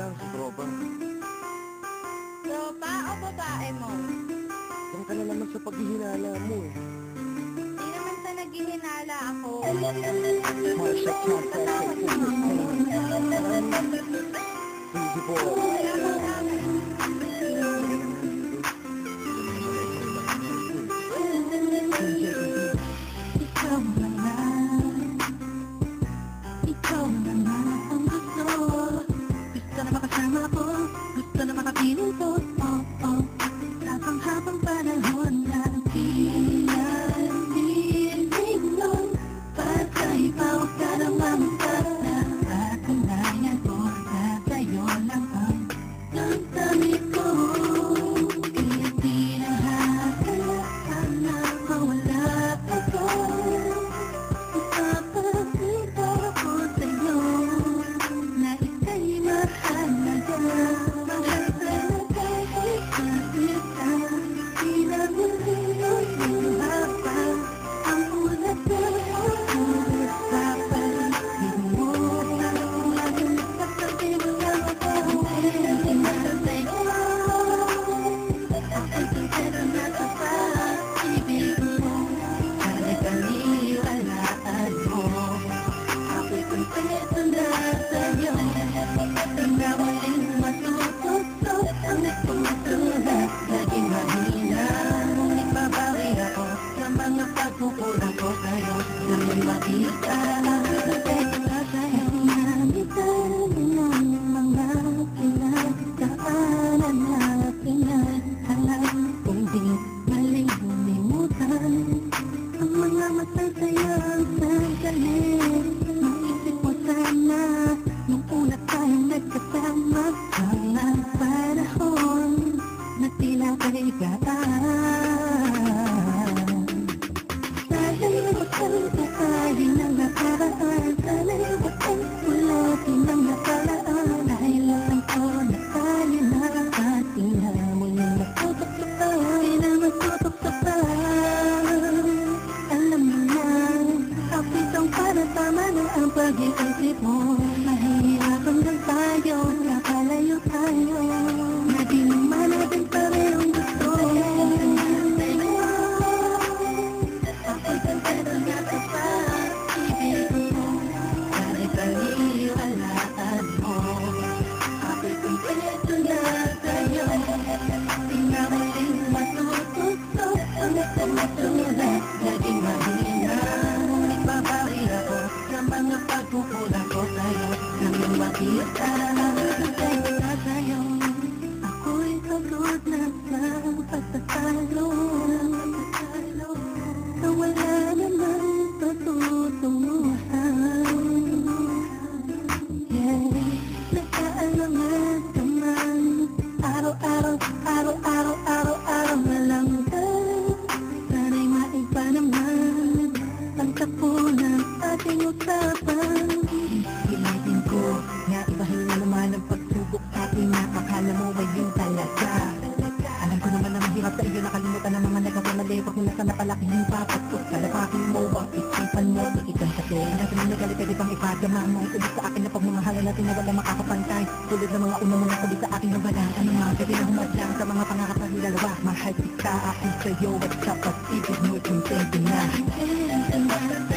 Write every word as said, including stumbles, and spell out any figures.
lang, si tropa. Tropa o babae mo? Diyan ka na naman sa paghihinala mo eh. Di naman sa naghihinala ako. Marsha Chata sa Easy boy. Ikaw naman, ikaw naman ang gusto. Gusto na makasama ko, gusto na makapiling ko. Oh, oh, habang-habang panahon na pinag-ibig nun. Patay pa, huwag ka namang sana. Patunayan ko na tayo lang ang nagdamit ko. Hindi na hahalaan na mawala ako. Ipapakita ko sa'yo na ika'y mahalaga. Mahal talaga kita, kita. Pinag-ulit ng haba ang ulat ko. Ulat sa paligid mo. Laging nagsasabi mo lang ako. Hindi na sa sa'yo. Ako'y sincero na sa pag-ibig mo. Kali-kaliwalaan mo. Ako'y sincero na sa'yo. Tingnan mo rin matutusok ang nagpumatulat. Naging mahina, ngunit babawi ako sa mga pagkukulang ko sa'yo. Nang makita ang respeto na sa'yo. Namitan ng mga pinagdaanan na pinaghalang. Kung di maling lumimutan ang mga masasayang sandali. Maisip mo sana nung una tayong nagkasama. Mga panahon na tila kay gaan. Sana'y magpapakain ng nakaraan. Sana'y magpapulatin ng nakaraan. Dahil alam ko na tayo na at tingnan mo yung matutok sa tayo na matutok sa tayo. Alam mo na, kapitong para tama na ang pag-iisip mo. Mahihirapan lang tayo, nakalayo tayo. Na di naman natin parehong gusto. Ako'y sincero na sa pag-ibig mo. Kali-kaliwalaan mo. Ako'y sincero na sa'yo. Tingnan mo rin matutusok ang nagkamatulat. Naging mahina, ngunit babawi ako sa mga pagkukulang ko sa'yo. Nang makita ang respeto na sa'yo. Ako'y pagod na sa pagtatalo. Na wala naman patutunguhan. Yeah, nagkaalangan ka man. Araw-araw, araw-araw, araw-araw na lang ka. Sana'y maiba naman ang tapo ng ating usapan. Pilitin ko nga ibahin na naman ang pagsubok sa ating nakakala mo ba yun talaga. Alam ko naman na mahirap sa iyo nakalimutan ang mga nagkakamali. Pag nasa napalaking papatok sa lapakin mo ang isipan mo. Ikitan sa tuloy natin ang nagalit pwede pang ipadama mo. Tuloy sa akin na pagmamahala natin na wala makakapantay. Tulad ng mga unang mga sabi sa aking nabalang. Ano mga pwede na humadlang sa mga pangarap na nilalawa. Mahal kita ako sa'yo at sa pag-ibig mo kung pwede na.